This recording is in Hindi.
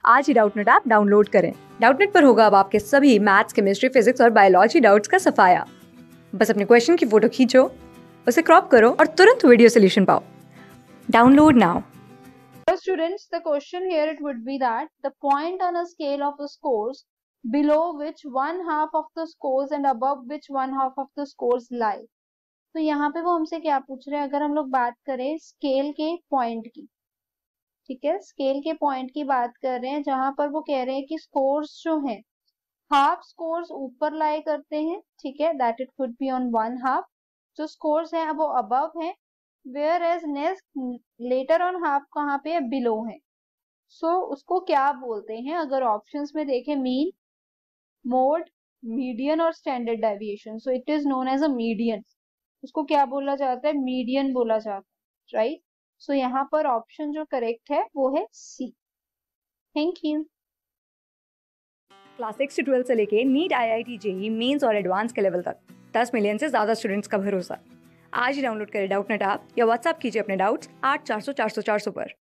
आज ही डाउटनेट ऐप डाउनलोड करें। डाउटनेट पर होगा अब आपके सभी मैथ्स, केमिस्ट्री, फिजिक्स और बायोलॉजी डाउट्स का सफाया। बस अपने क्वेश्चन की फोटो खींचो, उसे क्रॉप करो और तुरंत वीडियो सोल्यूशन पाओ। Download now. Students, the question here it would be that the point on a scale of the scores below which one half of the scores and above which one half of the scores lie. तो यहाँ पे वो हमसे क्या पूछ रहे हैं, अगर हम लोग बात करें स्केल के पॉइंट की, ठीक है, स्केल के पॉइंट की बात कर रहे हैं जहां पर वो कह रहे हैं कि स्कोर्स जो हैं हाफ स्कोर्स ऊपर लाई करते हैं, ठीक है, that it could be on one half. जो स्कोर्स हैं वो अबव हैं, whereas next letter on half कहाँ पे है, बिलो है। सो उसको क्या बोलते हैं, अगर ऑप्शंस में देखें, मीन, मोड, मीडियन और standard deviation. So it is known as a median. उसको क्या बोला जाता है, मीडियन बोला जाता है, राइट। सो यहाँ पर ऑप्शन जो करेक्ट है वो है सी। Thank you. क्लास 6 से 12 से लेके नीट, IIT, JEE मेंस और एडवांस के लेवल तक 10 मिलियन से ज्यादा स्टूडेंट्स का भरोसा। आज ही डाउनलोड करें डाउटनेट ऐप या व्हाट्सएप कीजिए अपने डाउट्स 8400 400 400 पर।